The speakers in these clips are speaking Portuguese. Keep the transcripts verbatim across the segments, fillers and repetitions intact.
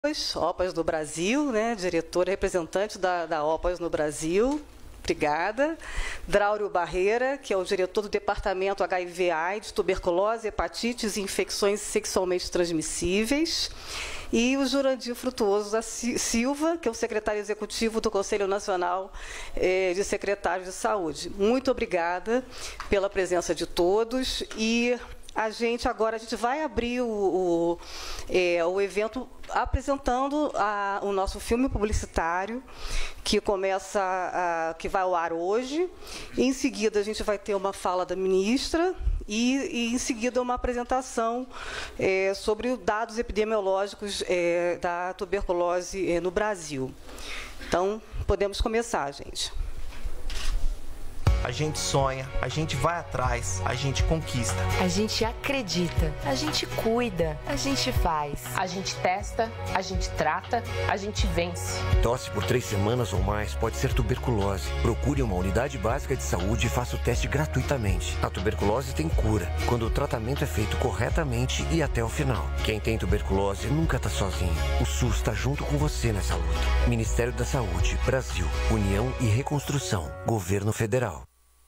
OPAS do Brasil, né, diretora representante da, da OPAS no Brasil, obrigada. Draulio Barreira, que é o diretor do Departamento H I V AIDS, Tuberculose, Hepatites e Infecções Sexualmente Transmissíveis. E o Jurandir Frutuoso da Silva, que é o secretário executivo do Conselho Nacional eh, de Secretários de Saúde. Muito obrigada pela presença de todos. E a gente agora a gente vai abrir o, o, é, o evento apresentando a, o nosso filme publicitário, que começa, a, que vai ao ar hoje. Em seguida, a gente vai ter uma fala da ministra e, e em seguida, uma apresentação é, sobre os dados epidemiológicos é, da tuberculose é, no Brasil. Então, podemos começar, gente. A gente sonha, a gente vai atrás, a gente conquista. A gente acredita, a gente cuida, a gente faz. A gente testa, a gente trata, a gente vence. Tosse por três semanas ou mais pode ser tuberculose. Procure uma unidade básica de saúde e faça o teste gratuitamente. A tuberculose tem cura, quando o tratamento é feito corretamente e até o final. Quem tem tuberculose nunca está sozinho. O SUS está junto com você nessa luta. Ministério da Saúde, Brasil, União e Reconstrução, Governo Federal.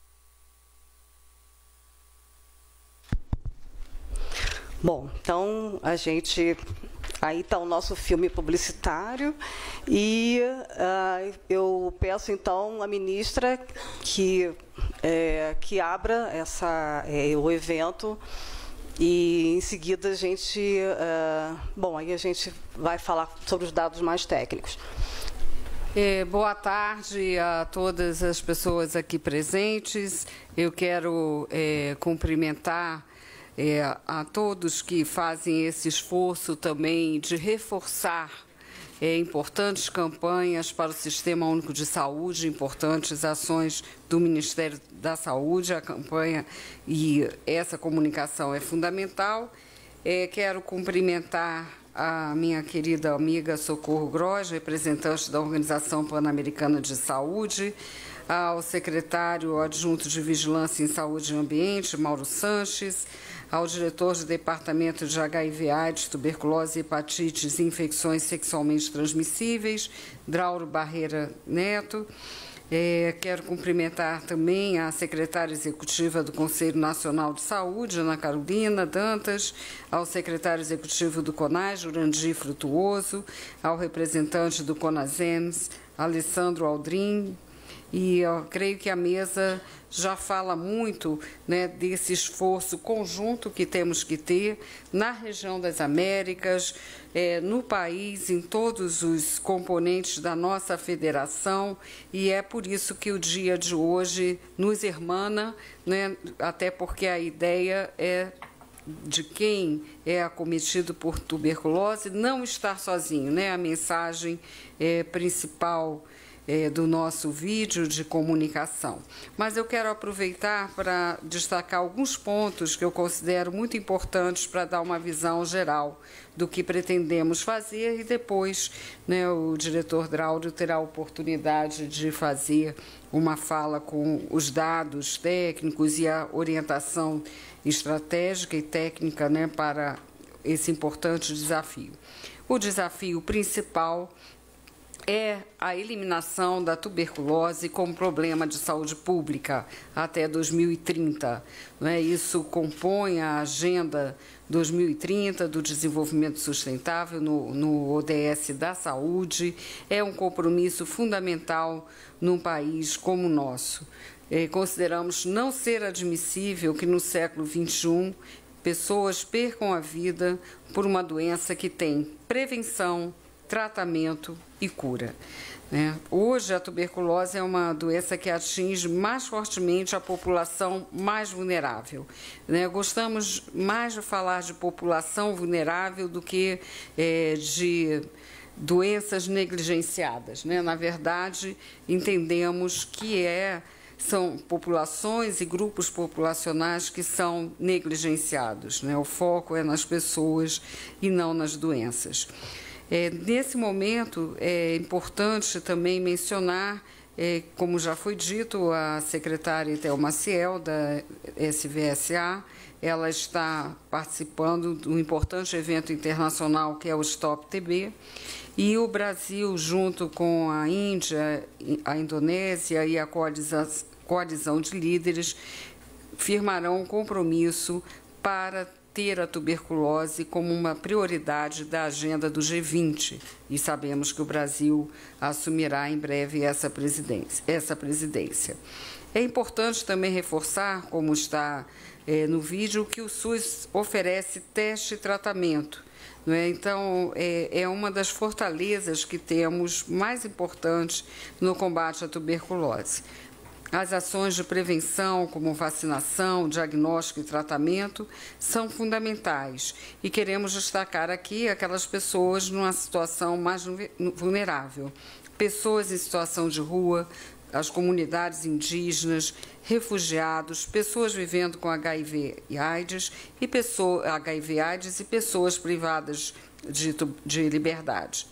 Bom, então a gente, aí está o nosso filme publicitário e uh, eu peço então à ministra que, é, que abra essa, é, o evento e em seguida a gente, uh, bom, aí a gente vai falar sobre os dados mais técnicos. É, boa tarde a todas as pessoas aqui presentes. Eu quero é, cumprimentar É, a todos que fazem esse esforço também de reforçar é, importantes campanhas para o Sistema Único de Saúde, importantes ações do Ministério da Saúde. A campanha e essa comunicação é fundamental. É, quero cumprimentar a minha querida amiga Socorro Gross, representante da Organização Pan-Americana de Saúde, ao secretário adjunto de Vigilância em Saúde e Ambiente, Mauro Sanches, ao diretor do Departamento de H I V AIDS, Tuberculose, Hepatites e Infecções Sexualmente Transmissíveis, Draulio Barreira Neto. É, quero cumprimentar também a secretária executiva do Conselho Nacional de Saúde, Ana Carolina Dantas, ao secretário executivo do CONAS, Jurandir Frutuoso, ao representante do CONASEMS, Alessandro Aldrin. E eu creio que a mesa já fala muito, né, desse esforço conjunto que temos que ter na região das Américas, é, no país, em todos os componentes da nossa federação, e é por isso que o dia de hoje nos hermana, né, até porque a ideia é de quem é acometido por tuberculose não estar sozinho, né? A mensagem é, principal É, do nosso vídeo de comunicação. Mas eu quero aproveitar para destacar alguns pontos que eu considero muito importantes para dar uma visão geral do que pretendemos fazer e depois, né, o diretor Draulio terá a oportunidade de fazer uma fala com os dados técnicos e a orientação estratégica e técnica, né, para esse importante desafio. O desafio principal é a eliminação da tuberculose como problema de saúde pública até dois mil e trinta. Né? Isso compõe a Agenda dois mil e trinta do Desenvolvimento Sustentável no, no O D S da Saúde. É um compromisso fundamental num país como o nosso. É, consideramos não ser admissível que no século vinte e um pessoas percam a vida por uma doença que tem prevenção, tratamento e cura. Né? Hoje, a tuberculose é uma doença que atinge mais fortemente a população mais vulnerável. Né? Gostamos mais de falar de população vulnerável do que é, de doenças negligenciadas. Né? Na verdade, entendemos que é, são populações e grupos populacionais que são negligenciados. Né? O foco é nas pessoas e não nas doenças. É, nesse momento, é importante também mencionar É, como já foi dito, a secretária Thelma Maciel, da S V S A, ela está participando de um importante evento internacional que é o Stop T B, e o Brasil, junto com a Índia, a Indonésia e a coalizão, coalizão de líderes, firmarão um compromisso para ter a tuberculose como uma prioridade da agenda do G vinte. E sabemos que o Brasil assumirá em breve essa presidência. Essa presidência. É importante também reforçar, como está é, no vídeo, que o SUS oferece teste e tratamento. Não é? Então, é, é uma das fortalezas que temos mais importantes no combate à tuberculose. As ações de prevenção, como vacinação, diagnóstico e tratamento, são fundamentais. E queremos destacar aqui aquelas pessoas numa situação mais vulnerável. Pessoas em situação de rua, as comunidades indígenas, refugiados, pessoas vivendo com H I V e AIDS e pessoas, H I V AIDS e pessoas privadas de, de liberdade.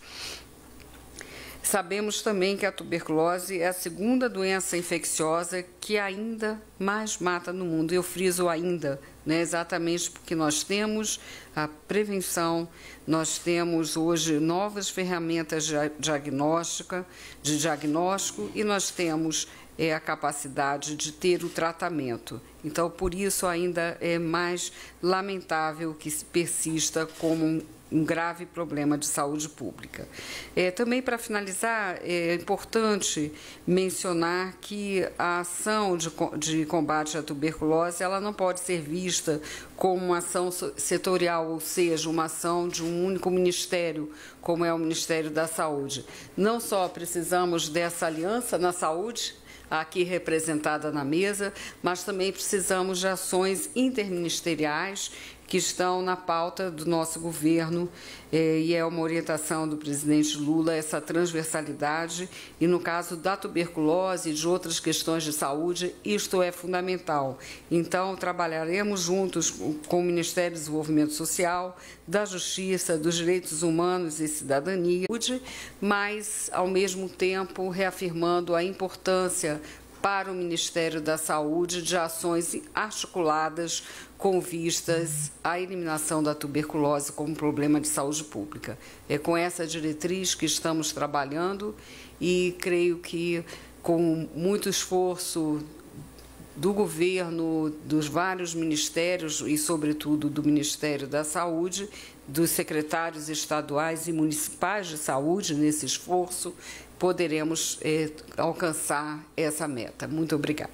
Sabemos também que a tuberculose é a segunda doença infecciosa que ainda mais mata no mundo. Eu friso ainda, né, exatamente porque nós temos a prevenção, nós temos hoje novas ferramentas de diagnóstica, de diagnóstico e nós temos é, a capacidade de ter o tratamento. Então, por isso, ainda é mais lamentável que persista como um um grave problema de saúde pública. É, também, para finalizar, é importante mencionar que a ação de, de combate à tuberculose ela não pode ser vista como uma ação setorial, ou seja, uma ação de um único ministério, como é o Ministério da Saúde. Não só precisamos dessa aliança na saúde, aqui representada na mesa, mas também precisamos de ações interministeriais que estão na pauta do nosso governo, eh, e é uma orientação do presidente Lula, essa transversalidade, e no caso da tuberculose e de outras questões de saúde, isto é fundamental. Então, trabalharemos juntos com o Ministério do Desenvolvimento Social, da Justiça, dos Direitos Humanos e Cidadania, mas, ao mesmo tempo, reafirmando a importância para o Ministério da Saúde de ações articuladas com vistas à eliminação da tuberculose como problema de saúde pública. É com essa diretriz que estamos trabalhando e creio que, com muito esforço do governo, dos vários ministérios e, sobretudo, do Ministério da Saúde, dos secretários estaduais e municipais de saúde, nesse esforço, poderemos eh, alcançar essa meta. Muito obrigada.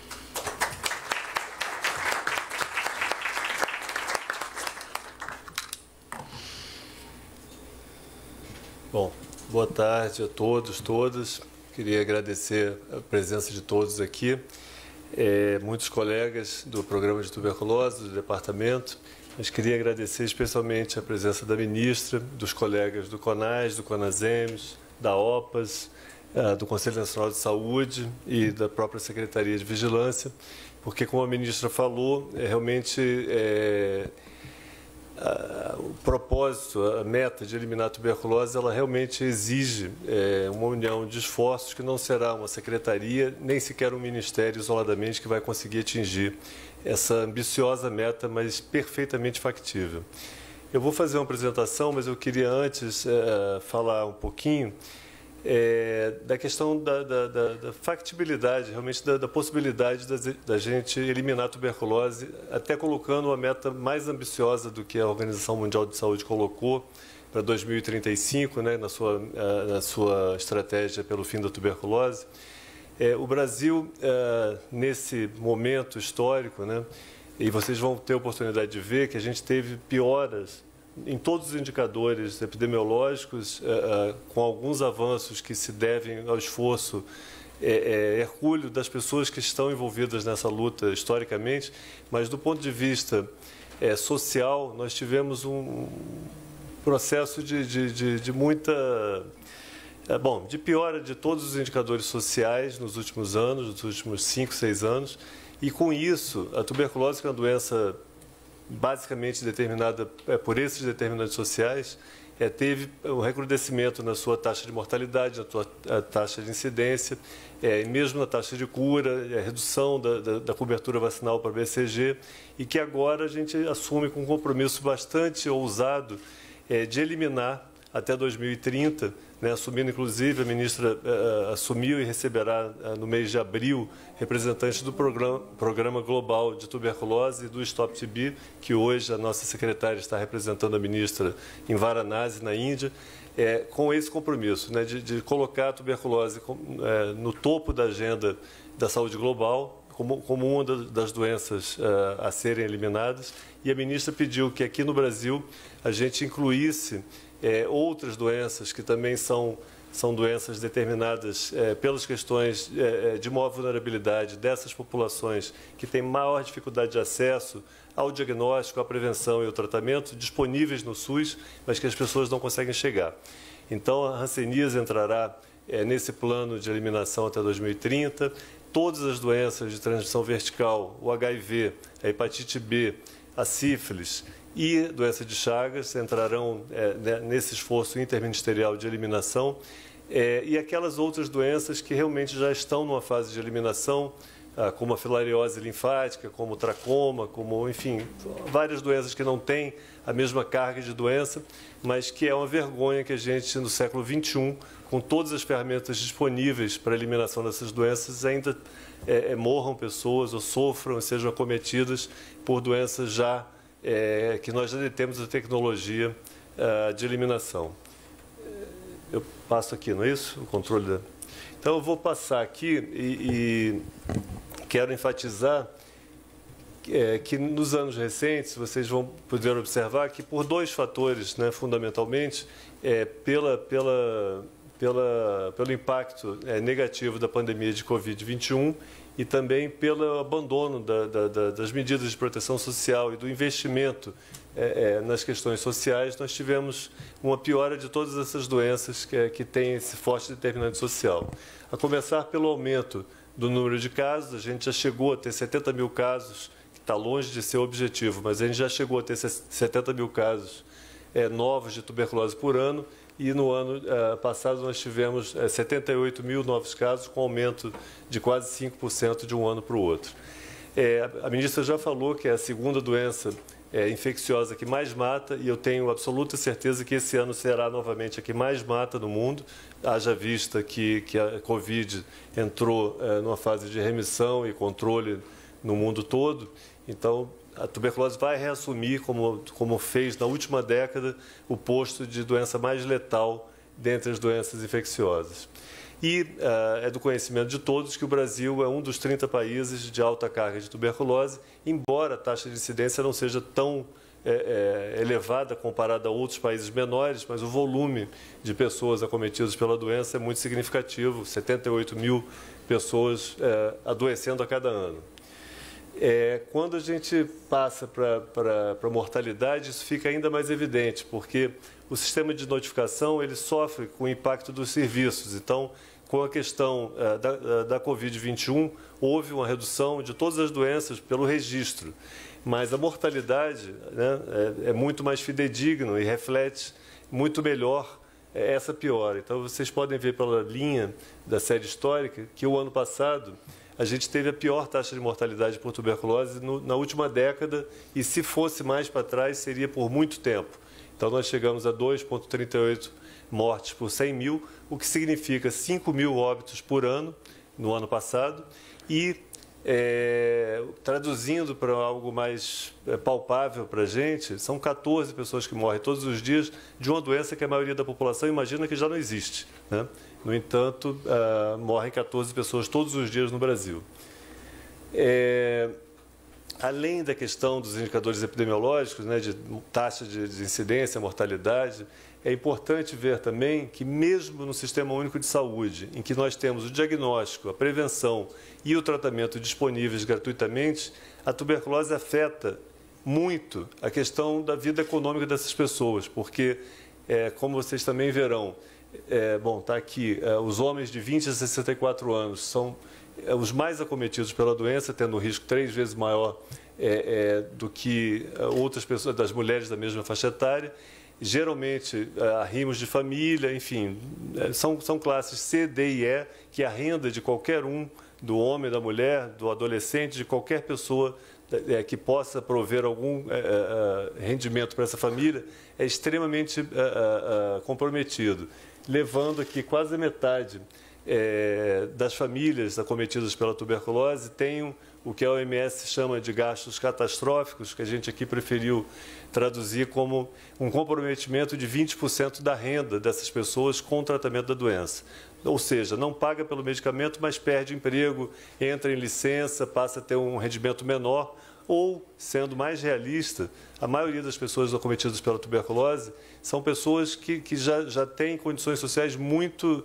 Bom, boa tarde a todos, todas. Queria agradecer a presença de todos aqui, é, muitos colegas do programa de tuberculose, do departamento, mas queria agradecer especialmente a presença da ministra, dos colegas do CONAS, do CONASEMES, da OPAS, do Conselho Nacional de Saúde e da própria Secretaria de Vigilância, porque, como a ministra falou, é realmente é, a, o propósito, a meta de eliminar a tuberculose, ela realmente exige é, uma união de esforços que não será uma secretaria, nem sequer um ministério isoladamente que vai conseguir atingir essa ambiciosa meta, mas perfeitamente factível. Eu vou fazer uma apresentação, mas eu queria antes é, falar um pouquinho É, da questão da, da, da, da factibilidade, realmente da, da possibilidade da, da gente eliminar a tuberculose, até colocando uma meta mais ambiciosa do que a Organização Mundial de Saúde colocou para dois mil e trinta e cinco, né, na, sua, na sua estratégia pelo fim da tuberculose. É, o Brasil, é, nesse momento histórico, né, e vocês vão ter a oportunidade de ver que a gente teve pioras em todos os indicadores epidemiológicos, eh, com alguns avanços que se devem ao esforço eh, hercúleo das pessoas que estão envolvidas nessa luta historicamente, mas do ponto de vista eh, social, nós tivemos um processo de, de, de, de muita... Eh, bom, de piora de todos os indicadores sociais nos últimos anos, nos últimos cinco, seis anos, e com isso, a tuberculose, que é uma doença basicamente determinada por esses determinantes sociais, é, teve um recrudescimento na sua taxa de mortalidade, na sua taxa de incidência, é, mesmo na taxa de cura, é, redução da, da, da cobertura vacinal para B C G, e que agora a gente assume com um compromisso bastante ousado é, de eliminar até dois mil e trinta, né, assumindo, inclusive, a ministra uh, assumiu e receberá uh, no mês de abril representantes do programa, programa Global de Tuberculose e do Stop T B, que hoje a nossa secretária está representando a ministra em Varanasi, na Índia, é, com esse compromisso, né, de, de colocar a tuberculose com, é, no topo da agenda da saúde global, como, como uma das doenças uh, a serem eliminadas. E a ministra pediu que aqui no Brasil a gente incluísse É, outras doenças que também são, são doenças determinadas é, pelas questões é, de maior vulnerabilidade dessas populações que têm maior dificuldade de acesso ao diagnóstico, à prevenção e ao tratamento disponíveis no SUS, mas que as pessoas não conseguem chegar. Então, a Hanseníase entrará é, nesse plano de eliminação até dois mil e trinta. Todas as doenças de transmissão vertical, o H I V, a hepatite B, a sífilis e doença de Chagas entrarão é, nesse esforço interministerial de eliminação, é, e aquelas outras doenças que realmente já estão numa fase de eliminação, ah, como a filariose linfática, como o tracoma, como, enfim, várias doenças que não têm a mesma carga de doença, mas que é uma vergonha que a gente, no século vinte e um, com todas as ferramentas disponíveis para a eliminação dessas doenças, ainda é, é, morram pessoas ou sofram, sejam acometidas por doenças já É, que nós já temos a tecnologia uh, de eliminação. Eu passo aqui, não é isso? O controle da... Então, eu vou passar aqui e, e quero enfatizar que, é, que nos anos recentes, vocês vão poder observar que por dois fatores, né, fundamentalmente, é, pela, pela, pela, pelo impacto é, negativo da pandemia de Covid vinte e um, e também pelo abandono da, da, da, das medidas de proteção social e do investimento é, é, nas questões sociais, nós tivemos uma piora de todas essas doenças que, que têm esse forte determinante social. A começar pelo aumento do número de casos, a gente já chegou a ter setenta mil casos, que está longe de ser o objetivo, mas a gente já chegou a ter setenta mil casos é, novos de tuberculose por ano, e no ano uh, passado nós tivemos uh, setenta e oito mil novos casos, com aumento de quase cinco por cento de um ano para o outro. É, a ministra já falou que é a segunda doença é, infecciosa que mais mata, e eu tenho absoluta certeza que esse ano será novamente a que mais mata no mundo, haja vista que, que a Covid entrou uh, numa fase de remissão e controle no mundo todo. Então, a tuberculose vai reassumir, como, como fez na última década, o posto de doença mais letal dentre as doenças infecciosas. E uh, é do conhecimento de todos que o Brasil é um dos trinta países de alta carga de tuberculose, embora a taxa de incidência não seja tão é, é, elevada comparada a outros países menores, mas o volume de pessoas acometidas pela doença é muito significativo, setenta e oito mil pessoas é, adoecendo a cada ano. É, quando a gente passa para a mortalidade, isso fica ainda mais evidente, porque o sistema de notificação ele sofre com o impacto dos serviços. Então, com a questão uh, da, uh, da Covid vinte e um, houve uma redução de todas as doenças pelo registro, mas a mortalidade, né, é, é muito mais fidedigno e reflete muito melhor essa piora. Então, vocês podem ver pela linha da série histórica que o ano passado a gente teve a pior taxa de mortalidade por tuberculose no, na última década, e se fosse mais para trás, seria por muito tempo. Então, nós chegamos a dois vírgula trinta e oito mortes por cem mil, o que significa cinco mil óbitos por ano, no ano passado, e, é, traduzindo para algo mais é, palpável para a gente, são quatorze pessoas que morrem todos os dias de uma doença que a maioria da população imagina que já não existe, né? No entanto, uh, morrem quatorze pessoas todos os dias no Brasil. É, além da questão dos indicadores epidemiológicos, né, de taxa de, de incidência, mortalidade, é importante ver também que mesmo no Sistema Único de Saúde, em que nós temos o diagnóstico, a prevenção e o tratamento disponíveis gratuitamente, a tuberculose afeta muito a questão da vida econômica dessas pessoas, porque, é, como vocês também verão, É, bom, está aqui, é, os homens de vinte a sessenta e quatro anos são é, os mais acometidos pela doença, tendo um risco três vezes maior é, é, do que outras pessoas, das mulheres da mesma faixa etária, geralmente arrimos de família, enfim, são, são classes C, D e E, que a renda de qualquer um, do homem, da mulher, do adolescente, de qualquer pessoa é, que possa prover algum é, é, rendimento para essa família, é extremamente é, é, comprometido, levando aqui quase a metade é, das famílias acometidas pela tuberculose tenham o que a O M S chama de gastos catastróficos, que a gente aqui preferiu traduzir como um comprometimento de vinte por cento da renda dessas pessoas com o tratamento da doença. Ou seja, não paga pelo medicamento, mas perde emprego, entra em licença, passa a ter um rendimento menor, ou, sendo mais realista, a maioria das pessoas acometidas pela tuberculose são pessoas que, que já, já têm condições sociais muito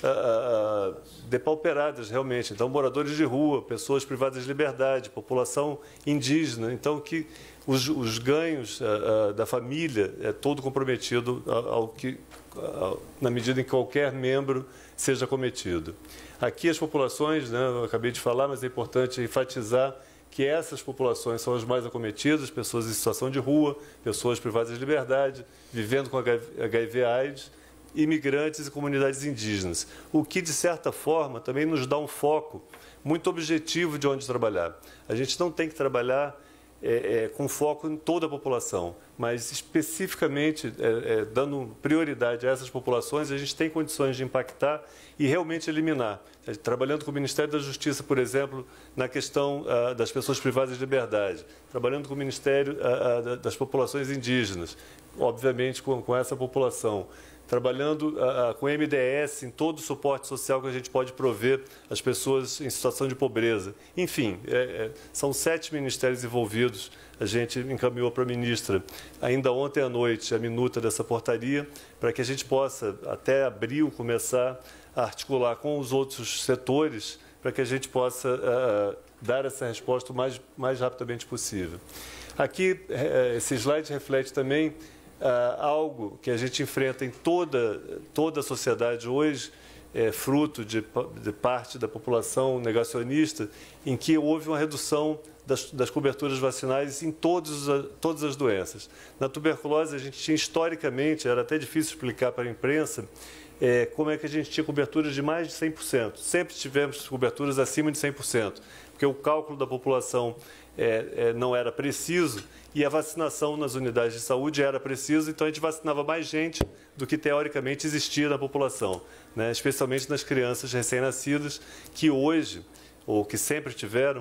Uh, uh, depauperadas realmente, então moradores de rua, pessoas privadas de liberdade, população indígena, então que os, os ganhos uh, uh, da família é todo comprometido ao, ao que, uh, na medida em que qualquer membro seja acometido. Aqui as populações, né, eu acabei de falar, mas é importante enfatizar que essas populações são as mais acometidas, pessoas em situação de rua, pessoas privadas de liberdade, vivendo com H I V AIDS, imigrantes e comunidades indígenas, o que, de certa forma, também nos dá um foco muito objetivo de onde trabalhar. A gente não tem que trabalhar é, é, com foco em toda a população, mas especificamente é, é, dando prioridade a essas populações, a gente tem condições de impactar e realmente eliminar. É, trabalhando com o Ministério da Justiça, por exemplo, na questão ah, das pessoas privadas de liberdade, trabalhando com o Ministério ah, ah, das populações indígenas, obviamente com, com essa população, trabalhando uh, com M D S em todo o suporte social que a gente pode prover às pessoas em situação de pobreza. Enfim, é, é, são sete ministérios envolvidos. A gente encaminhou para a ministra, ainda ontem à noite, a minuta dessa portaria, para que a gente possa, até abril, começar a articular com os outros setores, para que a gente possa uh, dar essa resposta o mais, mais rapidamente possível. Aqui, uh, esse slide reflete também Uh, algo que a gente enfrenta em toda, toda a sociedade hoje, é, fruto de, de parte da população negacionista, em que houve uma redução das, das coberturas vacinais em todos, todas as doenças. Na tuberculose, a gente tinha historicamente, era até difícil explicar para a imprensa, é, como é que a gente tinha coberturas de mais de cem por cento. Sempre tivemos coberturas acima de cem por cento, porque o cálculo da população é, é, não era preciso e a vacinação nas unidades de saúde era precisa, então a gente vacinava mais gente do que teoricamente existia na população, né? Especialmente nas crianças recém-nascidas, que hoje, ou que sempre tiveram,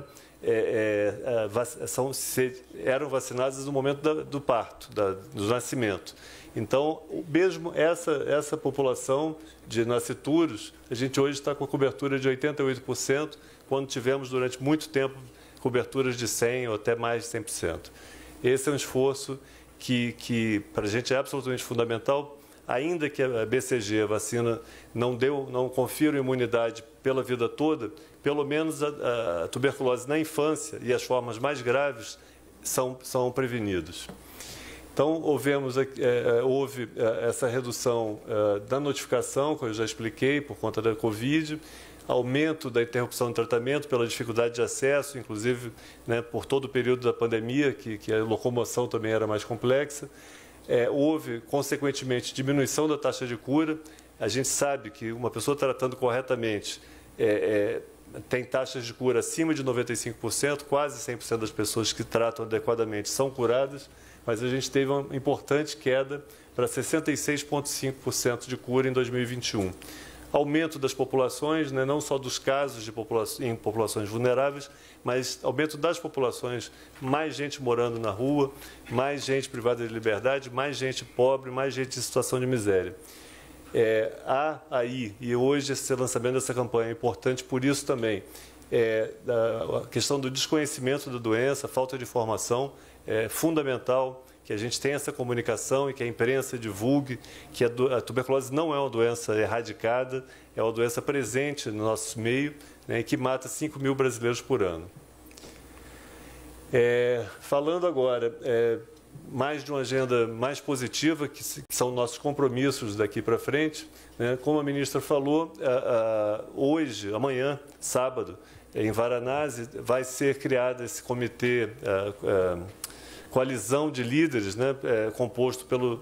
é, é, são, se, eram vacinadas no momento da, do parto, da, do nascimento. Então, mesmo essa, essa população de nascituros, a gente hoje está com a cobertura de oitenta e oito por cento, quando tivemos durante muito tempo coberturas de cem por cento ou até mais de cem por cento. Esse é um esforço que, que para a gente é absolutamente fundamental, ainda que a B C G, a vacina, não, deu, não confira imunidade pela vida toda, pelo menos a, a tuberculose na infância e as formas mais graves são, são prevenidos. Então, houvemos, é, houve essa redução é, da notificação, que eu já expliquei, por conta da Covid, aumento da interrupção do tratamento pela dificuldade de acesso, inclusive, né, por todo o período da pandemia, que, que a locomoção também era mais complexa. É, houve, consequentemente, diminuição da taxa de cura. A gente sabe que uma pessoa tratando corretamente é, é, tem taxas de cura acima de noventa e cinco por cento, quase cem por cento das pessoas que tratam adequadamente são curadas, mas a gente teve uma importante queda para sessenta e seis vírgula cinco por cento de cura em dois mil e vinte e um. Aumento das populações, né, não só dos casos de popula em populações vulneráveis, mas aumento das populações, mais gente morando na rua, mais gente privada de liberdade, mais gente pobre, mais gente em situação de miséria. É, há aí, e hoje esse lançamento dessa campanha é importante por isso também, é, a questão do desconhecimento da doença, a falta de informação, é fundamental que a gente tenha essa comunicação e que a imprensa divulgue que a, a tuberculose não é uma doença erradicada, é uma doença presente no nosso meio, né, e que mata cinco mil brasileiros por ano. É, falando agora é, mais de uma agenda mais positiva, que, que são nossos compromissos daqui para frente, né, como a ministra falou, a, a, hoje, amanhã, sábado, em Varanasi, vai ser criado esse comitê, a, a, coalizão de líderes, né, é, composto pelo,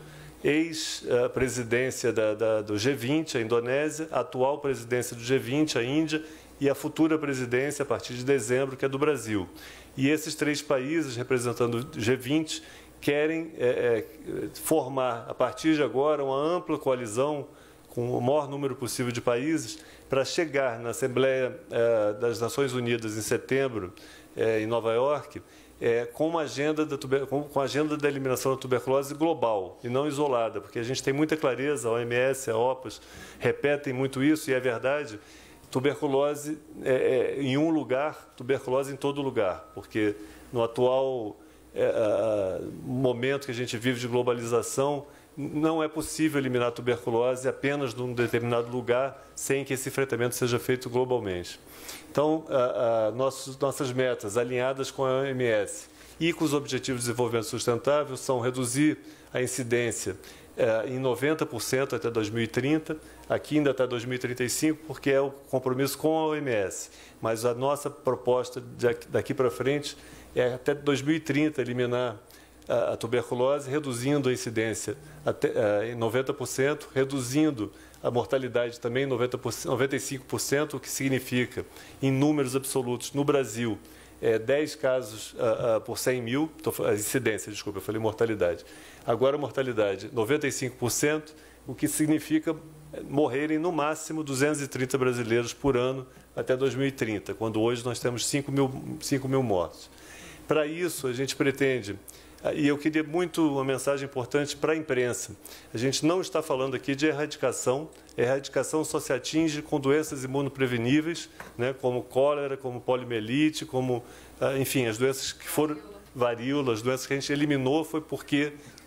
ex-presidência da, da, do G vinte, a Indonésia, a atual presidência do G vinte, a Índia, e a futura presidência, a partir de dezembro, que é do Brasil. E esses três países, representando o G vinte, querem é, é, formar, a partir de agora, uma ampla coalizão com o maior número possível de países para chegar na Assembleia é, das Nações Unidas em setembro, é, em Nova York, é, com uma agenda da, com, com a agenda da eliminação da tuberculose global e não isolada, porque a gente tem muita clareza, a O M S, a OPAS repetem muito isso, e é verdade. Tuberculose é, é, em um lugar, tuberculose em todo lugar, porque no atual é, a, momento que a gente vive de globalização, não é possível eliminar a tuberculose apenas num determinado lugar sem que esse enfrentamento seja feito globalmente. Então, a, a, nossos, nossas metas alinhadas com a O M S e com os Objetivos de Desenvolvimento Sustentável são reduzir a incidência é, em noventa por cento até dois mil e trinta, aqui ainda até dois mil e trinta e cinco, porque é o compromisso com a O M S. Mas a nossa proposta daqui para frente é até dois mil e trinta eliminar a tuberculose, reduzindo a incidência até, uh, em noventa por cento, reduzindo a mortalidade também em noventa por cento, noventa e cinco por cento, o que significa, em números absolutos, no Brasil, é, dez casos uh, uh, por cem mil, tô, a incidência, desculpa, eu falei mortalidade. Agora a mortalidade, noventa e cinco por cento, o que significa morrerem no máximo duzentos e trinta brasileiros por ano até dois mil e trinta, quando hoje nós temos cinco mil mortos. Para isso, a gente pretende... E eu queria muito uma mensagem importante para a imprensa. A gente não está falando aqui de erradicação. A erradicação só se atinge com doenças imunopreveníveis, né, como cólera, como poliomielite, como, enfim, as doenças que foram varíola, as doenças que a gente eliminou foi porque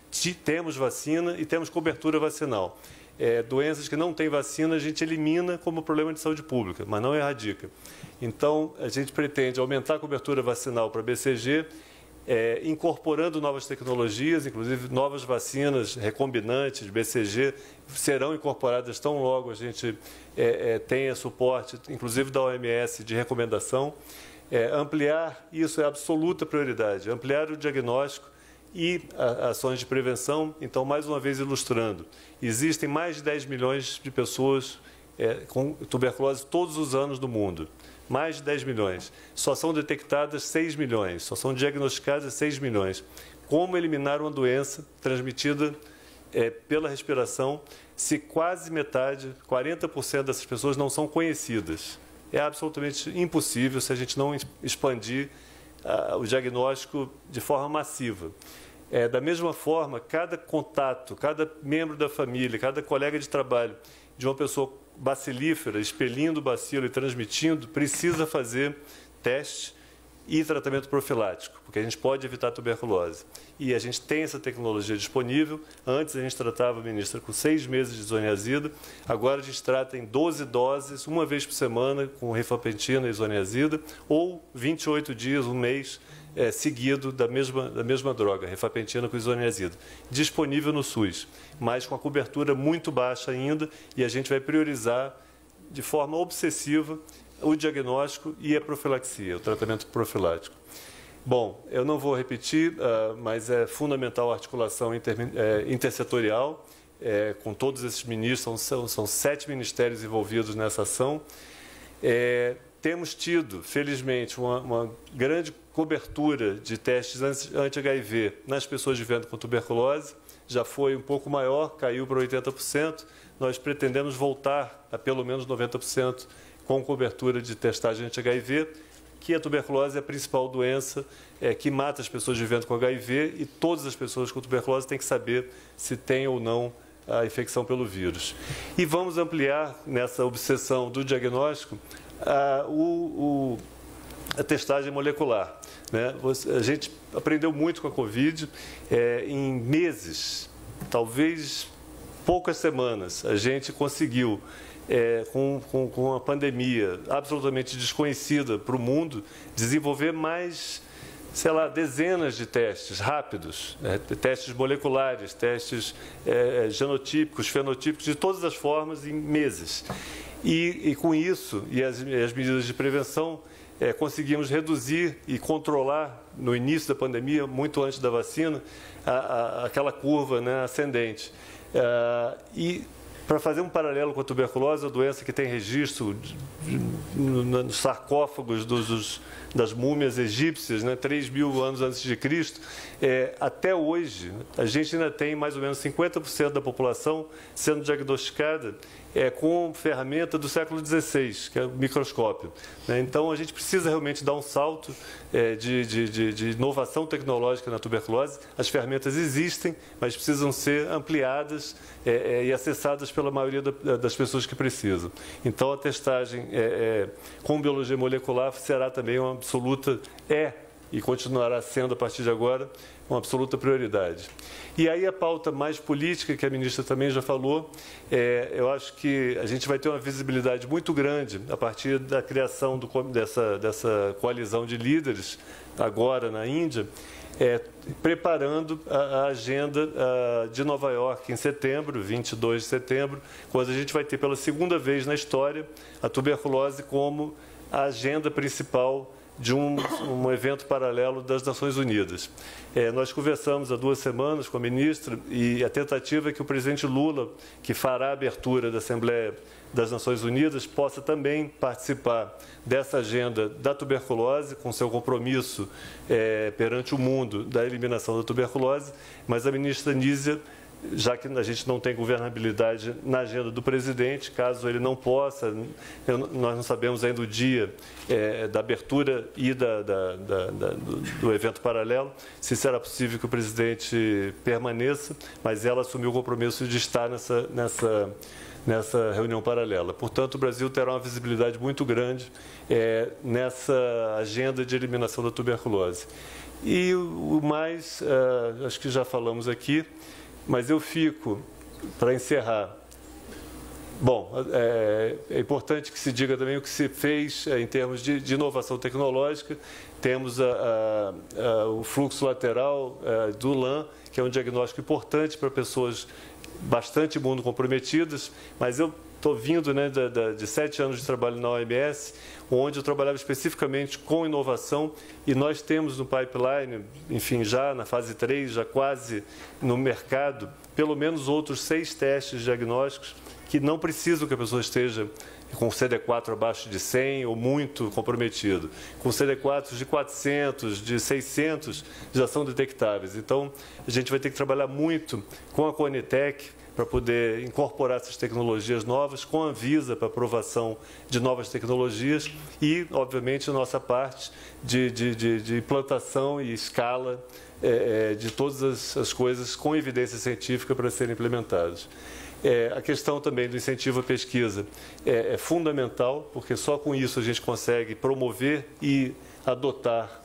temos vacina e temos cobertura vacinal. É, doenças que não têm vacina a gente elimina como problema de saúde pública, mas não erradica. Então, a gente pretende aumentar a cobertura vacinal para B C G, É, incorporando novas tecnologias, inclusive novas vacinas recombinantes, B C G, serão incorporadas tão logo a gente é, é, tenha suporte, inclusive da O M S, de recomendação. É, ampliar, isso é absoluta prioridade, ampliar o diagnóstico e a, ações de prevenção. Então, mais uma vez ilustrando, existem mais de dez milhões de pessoas é, com tuberculose todos os anos no mundo. Mais de dez milhões. Só são detectadas seis milhões, só são diagnosticadas seis milhões. Como eliminar uma doença transmitida é, pela respiração se quase metade, quarenta por cento dessas pessoas não são conhecidas? É absolutamente impossível se a gente não expandir ah, o diagnóstico de forma massiva. É, da mesma forma, cada contato, cada membro da família, cada colega de trabalho de uma pessoa bacilífera, expelindo o bacilo e transmitindo, precisa fazer teste e tratamento profilático, porque a gente pode evitar a tuberculose. E a gente tem essa tecnologia disponível. Antes a gente tratava, ministra, com seis meses de isoniazida, agora a gente trata em doze doses, uma vez por semana, com rifampicina e isoniazida, ou vinte e oito dias, um mês, é, seguido da mesma, da mesma droga, rifampicina com isoniazida. Disponível no SUS, mas com a cobertura muito baixa ainda, e a gente vai priorizar de forma obsessiva o diagnóstico e a profilaxia, o tratamento profilático. Bom, eu não vou repetir, uh, mas é fundamental a articulação inter, é, intersetorial, é, com todos esses ministros, são, são sete ministérios envolvidos nessa ação. É, temos tido, felizmente, uma, uma grande cobertura de testes anti-H I V nas pessoas vivendo com tuberculose, já foi um pouco maior, caiu para oitenta por cento. Nós pretendemos voltar a pelo menos noventa por cento com cobertura de testagem anti-H I V, que a tuberculose é a principal doença é, que mata as pessoas vivendo com H I V, e todas as pessoas com tuberculose têm que saber se tem ou não a infecção pelo vírus. E vamos ampliar, nessa obsessão do diagnóstico, a, o, o, a testagem molecular. Né? A gente aprendeu muito com a Covid, é, em meses, talvez poucas semanas, a gente conseguiu, é, com, com, com a pandemia absolutamente desconhecida para o mundo, desenvolver mais, sei lá, dezenas de testes rápidos, é, testes moleculares, testes é, genotípicos, fenotípicos, de todas as formas, em meses. E, e com isso, e as, as medidas de prevenção, é, conseguimos reduzir e controlar, no início da pandemia, muito antes da vacina, a, a, aquela curva, né, ascendente. Uh, e, para fazer um paralelo com a tuberculose, a doença que tem registro de, de, nos sarcófagos dos, dos, das múmias egípcias, né, três mil anos antes de Cristo, é, até hoje, a gente ainda tem mais ou menos cinquenta por cento da população sendo diagnosticada é, com ferramenta do século dezesseis, que é o microscópio. Né? Então, a gente precisa realmente dar um salto é, de, de, de, de inovação tecnológica na tuberculose. As ferramentas existem, mas precisam ser ampliadas é, é, e acessadas pela maioria da, das pessoas que precisam. Então, a testagem é, é, com biologia molecular será também uma absoluta, é e continuará sendo a partir de agora, uma absoluta prioridade. E aí a pauta mais política, que a ministra também já falou, é, eu acho que a gente vai ter uma visibilidade muito grande a partir da criação do, dessa, dessa coalizão de líderes, agora na Índia, é, preparando a, a agenda a, de Nova York em setembro, vinte e dois de setembro, quando a gente vai ter pela segunda vez na história a tuberculose como a agenda principal de um, um evento paralelo das Nações Unidas. É, nós conversamos há duas semanas com a ministra e a tentativa é que o presidente Lula, que fará a abertura da Assembleia das Nações Unidas, possa também participar dessa agenda da tuberculose, com seu compromisso é, perante o mundo da eliminação da tuberculose, mas a ministra Nízia, já que a gente não tem governabilidade na agenda do presidente, caso ele não possa, eu, nós não sabemos ainda o dia é, da abertura e da, da, da, da, do, do evento paralelo, se será possível que o presidente permaneça, mas ela assumiu o compromisso de estar nessa, nessa, nessa reunião paralela. Portanto, o Brasil terá uma visibilidade muito grande é, nessa agenda de eliminação da tuberculose. E o mais, uh, acho que já falamos aqui, mas eu fico, para encerrar, bom, é, é importante que se diga também o que se fez é, em termos de, de inovação tecnológica. Temos a, a, a, o fluxo lateral a, do LAM, que é um diagnóstico importante para pessoas bastante imunocomprometidas, mas eu estou vindo né, da, da, de sete anos de trabalho na O M S, onde eu trabalhava especificamente com inovação, e nós temos no pipeline, enfim, já na fase três, já quase no mercado, pelo menos outros seis testes diagnósticos que não precisam que a pessoa esteja com C D quatro abaixo de cem ou muito comprometido. Com C D quatro de quatrocentos, de seiscentos, já são detectáveis. Então, a gente vai ter que trabalhar muito com a Conitec, para poder incorporar essas tecnologias novas, com a Anvisa para aprovação de novas tecnologias e, obviamente, a nossa parte de, de, de, de implantação e escala é, de todas as, as coisas com evidência científica para serem implementadas. É, a questão também do incentivo à pesquisa é, é fundamental, porque só com isso a gente consegue promover e adotar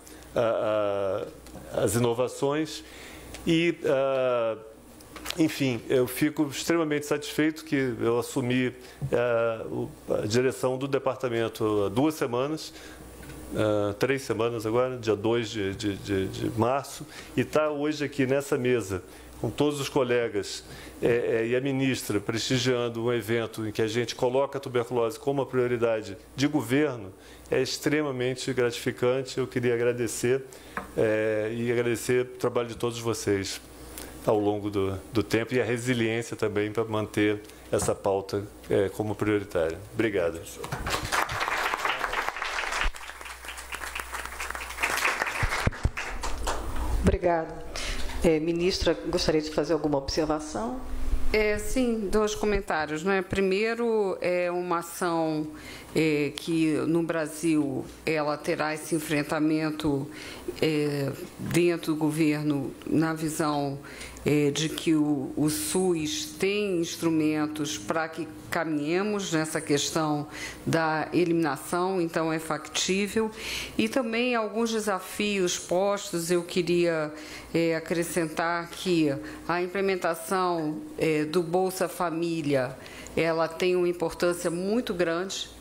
a, a, as inovações e a, enfim, eu fico extremamente satisfeito que eu assumi uh, a direção do departamento há duas semanas, uh, três semanas agora, dia dois de, de, de, de março, e está hoje aqui nessa mesa com todos os colegas é, é, e a ministra prestigiando um evento em que a gente coloca a tuberculose como uma prioridade de governo, é extremamente gratificante. Eu queria agradecer é, e agradecer o trabalho de todos vocês ao longo do, do tempo e a resiliência também para manter essa pauta é, como prioritária. Obrigado. Obrigada. É, ministra, gostaria de fazer alguma observação? É, sim, dois comentários. Né? Primeiro, é uma ação é, que no Brasil ela terá esse enfrentamento é, dentro do governo na visão é, de que o, o SUS tem instrumentos para que caminhemos nessa questão da eliminação, então é factível. E também alguns desafios postos, eu queria é, acrescentar que a implementação é, do Bolsa Família, ela tem uma importância muito grande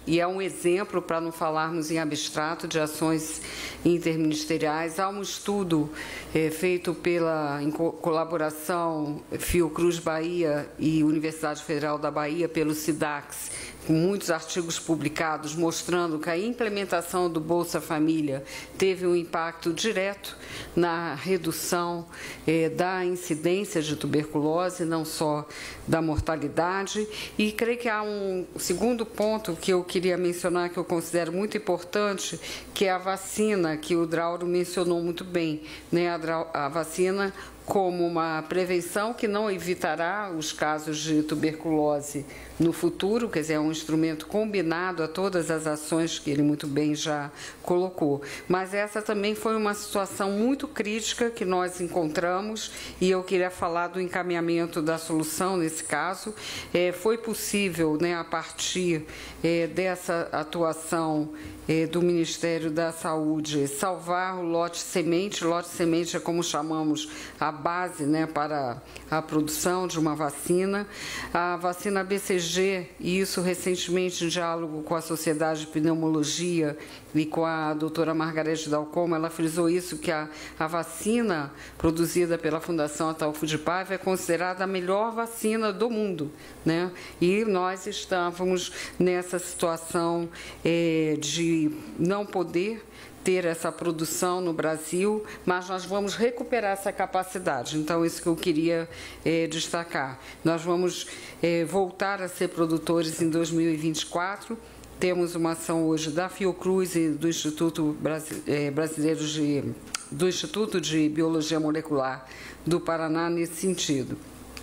e é um exemplo, para não falarmos em abstrato, de ações interministeriais. Há um estudo é, feito pela, em co colaboração Fiocruz Bahia e Universidade Federal da Bahia, pelo SIDAX, com muitos artigos publicados mostrando que a implementação do Bolsa Família teve um impacto direto na redução eh, da incidência de tuberculose, não só da mortalidade. E creio que há um segundo ponto que eu queria mencionar, que eu considero muito importante, que é a vacina, que o Drauro mencionou muito bem, né? A, a vacina como uma prevenção que não evitará os casos de tuberculose no futuro, quer dizer, é um instrumento combinado a todas as ações que ele muito bem já colocou. Mas essa também foi uma situação muito crítica que nós encontramos, e eu queria falar do encaminhamento da solução nesse caso. É, foi possível, né, a partir é, dessa atuação é, do Ministério da Saúde, salvar o lote semente. Lote semente é como chamamos a base, né, para a produção de uma vacina. A vacina B C G, e isso recentemente em diálogo com a Sociedade de Pneumologia e com a doutora Margarete Dalcoma, ela frisou isso, que a, a vacina produzida pela Fundação Ataulfo de Paiva é considerada a melhor vacina do mundo, né? E nós estávamos nessa situação é, de não poder ter essa produção no Brasil, mas nós vamos recuperar essa capacidade. Então, isso que eu queria é, destacar. Nós vamos é, voltar a ser produtores em dois mil e vinte e quatro. Temos uma ação hoje da Fiocruz e do Instituto Brasileiro de, do Instituto de Biologia Molecular do Paraná nesse sentido.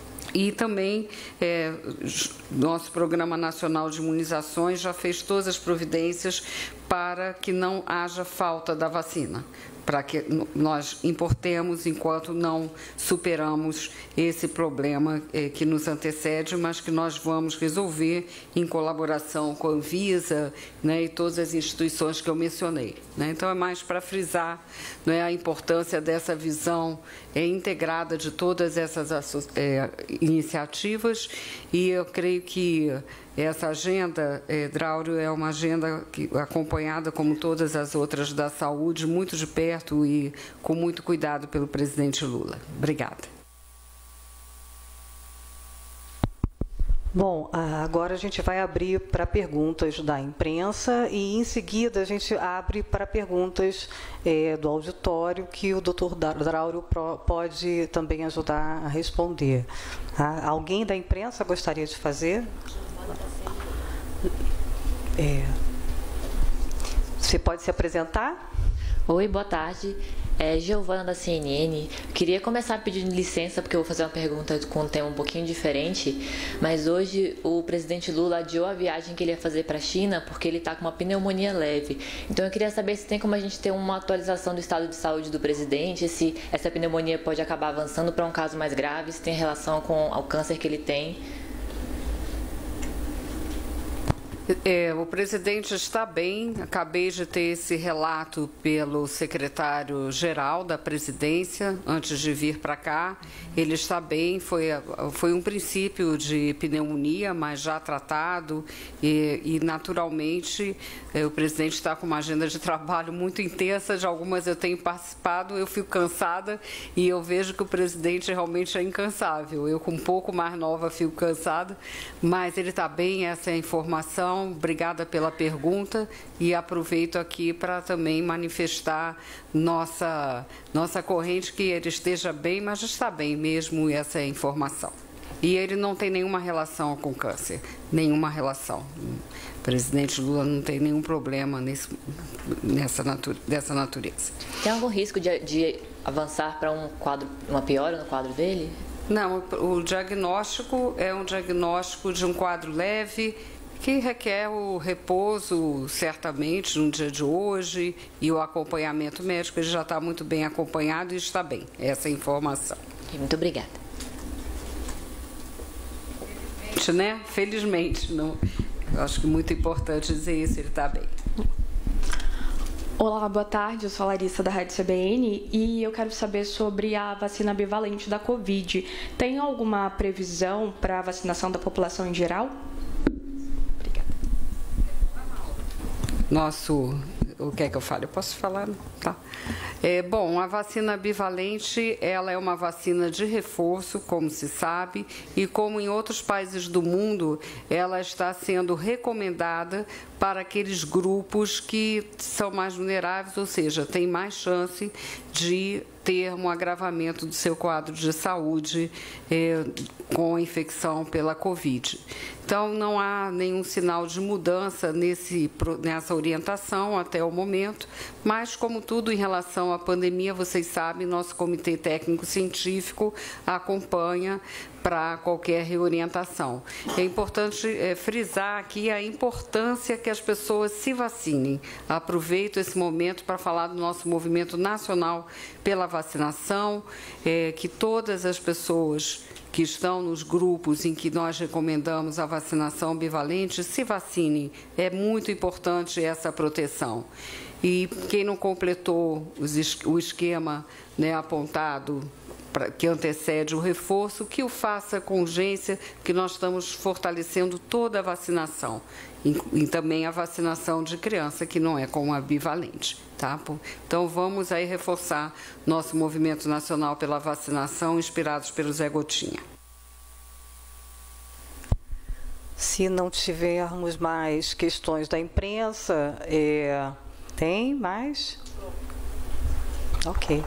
E também, é, nosso Programa Nacional de Imunizações já fez todas as providências para que não haja falta da vacina, para que nós importemos enquanto não superamos esse problema eh, que nos antecede, mas que nós vamos resolver em colaboração com a Anvisa, né, e todas as instituições que eu mencionei, né? Então, é mais para frisar, né, a importância dessa visão é, integrada de todas essas é, iniciativas, e eu creio que essa agenda, eh, Drauro, é uma agenda que, acompanhada, como todas as outras da saúde, muito de perto e com muito cuidado pelo presidente Lula. Obrigada. Bom, agora a gente vai abrir para perguntas da imprensa e, em seguida, a gente abre para perguntas é, do auditório, que o doutor Drauro pode também ajudar a responder. Ah, alguém da imprensa gostaria de fazer? É, você pode se apresentar? Oi, boa tarde. É Giovana da C N N. Queria começar pedindo licença, porque eu vou fazer uma pergunta com um tema um pouquinho diferente, mas hoje o presidente Lula adiou a viagem que ele ia fazer para a China porque ele está com uma pneumonia leve. Então eu queria saber se tem como a gente ter uma atualização do estado de saúde do presidente, se essa pneumonia pode acabar avançando para um caso mais grave, se tem relação com o câncer que ele tem. É, o presidente está bem. Acabei de ter esse relato pelo secretário-geral da presidência antes de vir para cá. Ele está bem, foi, foi um princípio de pneumonia, mas já tratado, e, e naturalmente é, o presidente está com uma agenda de trabalho muito intensa. De algumas eu tenho participado, eu fico cansada, e eu vejo que o presidente realmente é incansável. Eu, com um pouco mais nova, fico cansada, mas ele está bem, essa é a informação. Obrigada pela pergunta, e aproveito aqui para também manifestar nossa, nossa corrente que ele esteja bem, mas está bem mesmo, essa é a informação. E ele não tem nenhuma relação com câncer, nenhuma relação. O presidente Lula não tem nenhum problema nesse, nessa natu, dessa natureza. Tem algum risco de, de avançar para um quadro, uma piora no quadro dele? Não, o diagnóstico é um diagnóstico de um quadro leve, que requer o repouso, certamente, no dia de hoje, e o acompanhamento médico. Ele já está muito bem acompanhado e está bem. Essa é a informação. Muito obrigada. Né? Felizmente. Não, eu acho que é muito importante dizer isso, ele está bem. Olá, boa tarde. Eu sou a Larissa, da Rádio C B N, e eu quero saber sobre a vacina bivalente da Covid. Tem alguma previsão para a vacinação da população em geral? nosso... O que é que eu falo? Eu posso falar? Tá. É, bom, a vacina bivalente, ela é uma vacina de reforço, como se sabe, e como em outros países do mundo, ela está sendo recomendada para aqueles grupos que são mais vulneráveis, ou seja, têm mais chance de ter um agravamento do seu quadro de saúde eh, com a infecção pela Covid. Então, não há nenhum sinal de mudança nesse, nessa orientação até o momento, mas, como tudo em relação à pandemia, vocês sabem, nosso Comitê Técnico Científico acompanha para qualquer reorientação. É importante é, frisar aqui a importância que as pessoas se vacinem. Aproveito esse momento para falar do nosso movimento nacional pela vacinação, é, que todas as pessoas que estão nos grupos em que nós recomendamos a vacinação bivalente se vacinem. É muito importante essa proteção. E quem não completou os, o esquema, né, apontado que antecede o reforço, que o faça com urgência, que nós estamos fortalecendo toda a vacinação, e, e também a vacinação de criança, que não é com a bivalente. Tá? Então, vamos aí reforçar nosso movimento nacional pela vacinação, inspirados pelo Zé Gotinha. Se não tivermos mais questões da imprensa, é... tem mais? Ok.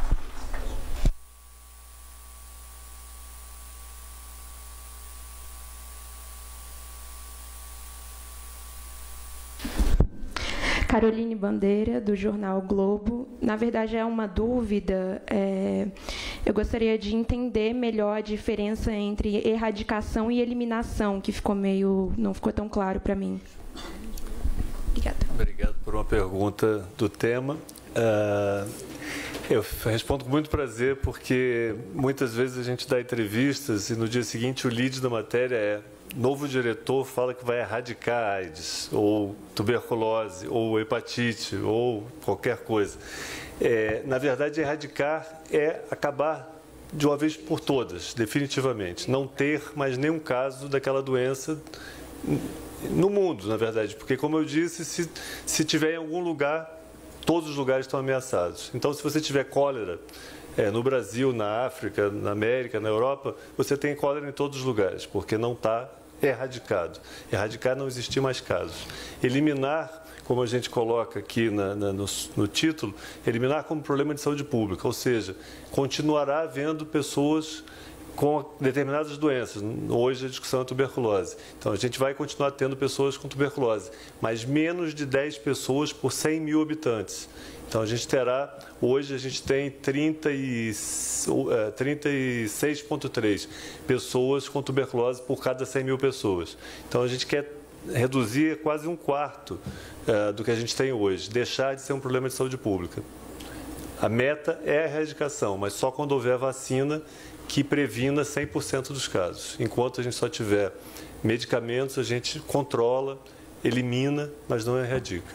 Caroline Bandeira, do jornal o Globo. Na verdade, é uma dúvida. É, eu gostaria de entender melhor a diferença entre erradicação e eliminação, que ficou meio, não ficou tão claro para mim. Obrigada. Obrigado por uma pergunta do tema. Uh, eu respondo com muito prazer, porque muitas vezes a gente dá entrevistas e no dia seguinte o lead da matéria é: novo diretor fala que vai erradicar AIDS, ou tuberculose, ou hepatite, ou qualquer coisa. É, na verdade, erradicar é acabar de uma vez por todas, definitivamente. Não ter mais nenhum caso daquela doença no mundo, na verdade. Porque, como eu disse, se, se tiver em algum lugar, todos os lugares estão ameaçados. Então, se você tiver cólera, É, no Brasil, na África, na América, na Europa, você tem cólera em todos os lugares, porque não está erradicado. Erradicar não existir mais casos. Eliminar, como a gente coloca aqui na, na, no, no título, eliminar como problema de saúde pública, ou seja, continuará havendo pessoas com determinadas doenças. Hoje a discussão é tuberculose. Então, a gente vai continuar tendo pessoas com tuberculose, mas menos de dez pessoas por cem mil habitantes. Então, a gente terá, hoje a gente tem trinta e seis vírgula três pessoas com tuberculose por cada cem mil pessoas. Então, a gente quer reduzir quase um quarto uh, do que a gente tem hoje, deixar de ser um problema de saúde pública. A meta é a erradicação, mas só quando houver vacina que previna cem por cento dos casos. Enquanto a gente só tiver medicamentos, a gente controla, elimina, mas não erradica.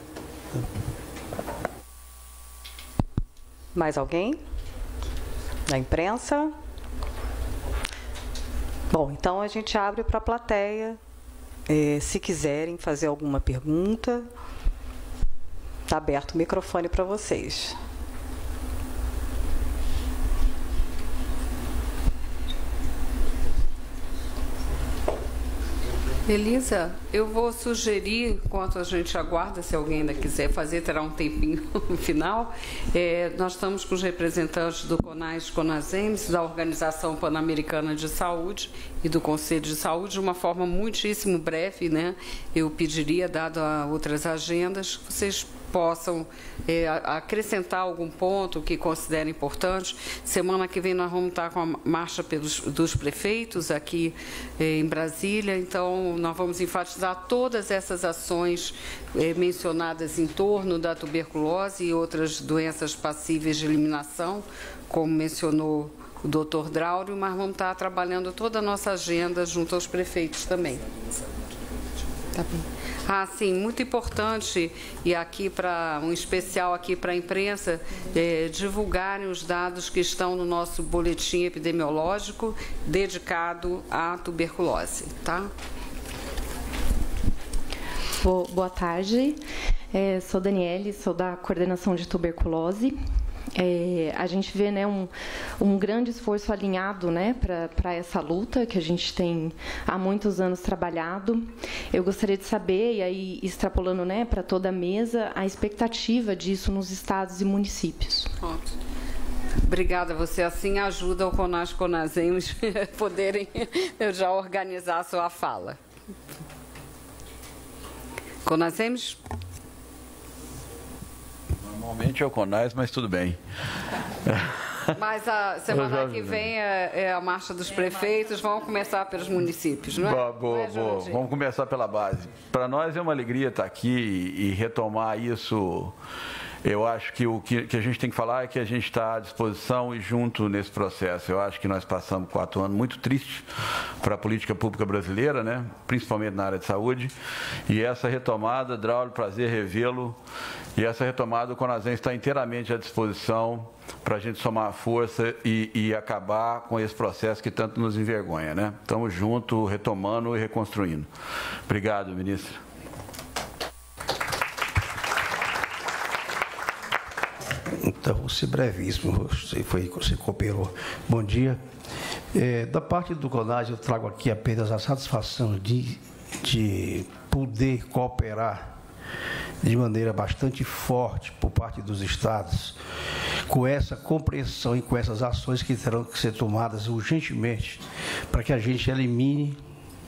Mais alguém? Da imprensa? Bom, então a gente abre para a plateia. É, se quiserem fazer alguma pergunta, está aberto o microfone para vocês. Elisa, eu vou sugerir, enquanto a gente aguarda, se alguém ainda quiser fazer, terá um tempinho no final. É, nós estamos com os representantes do CONAS, CONASEMS, da Organização Pan-Americana de Saúde e do Conselho de Saúde, de uma forma muitíssimo breve, né? Eu pediria, dado a outras agendas, que vocês possam é, acrescentar algum ponto que considerem importante. Semana que vem nós vamos estar com a marcha pelos, dos prefeitos aqui é, em Brasília, então nós vamos enfatizar todas essas ações é, mencionadas em torno da tuberculose e outras doenças passíveis de eliminação, como mencionou o doutor Draulio, mas vamos estar trabalhando toda a nossa agenda junto aos prefeitos também. Tá bem. Ah, sim, muito importante, e aqui para um especial aqui para a imprensa, é, divulgarem os dados que estão no nosso boletim epidemiológico dedicado à tuberculose, tá? Boa tarde. É, sou Daniele, sou da coordenação de tuberculose. É, a gente vê, né, um, um grande esforço alinhado, né, para essa luta que a gente tem há muitos anos trabalhado. Eu gostaria de saber, e aí extrapolando, né, para toda a mesa, a expectativa disso nos estados e municípios. Ótimo. Obrigada, você assim ajuda o CONAS e CONASEMS poderem já organizar a sua fala. CONASEMS? Normalmente é o CONAS, mas tudo bem. Mas a semana que vem é, é a marcha dos prefeitos, vamos começar pelos municípios, não é? Boa, boa, não é, boa. Vamos começar pela base. Para nós é uma alegria estar aqui e, e retomar isso. Eu acho que o que, que a gente tem que falar é que a gente está à disposição e junto nesse processo. Eu acho que nós passamos quatro anos muito tristes para a política pública brasileira, né? Principalmente na área de saúde. E essa retomada, Draulio, prazer revê-lo. E essa retomada, o CONASEMS está inteiramente à disposição para a gente somar força e, e acabar com esse processo que tanto nos envergonha, né? Estamos juntos, retomando e reconstruindo. Obrigado, ministra. Então, vou ser brevíssimo, você, foi, você cooperou. Bom dia. É, da parte do CONAS, eu trago aqui apenas a satisfação de, de poder cooperar de maneira bastante forte por parte dos estados, com essa compreensão e com essas ações que terão que ser tomadas urgentemente para que a gente elimine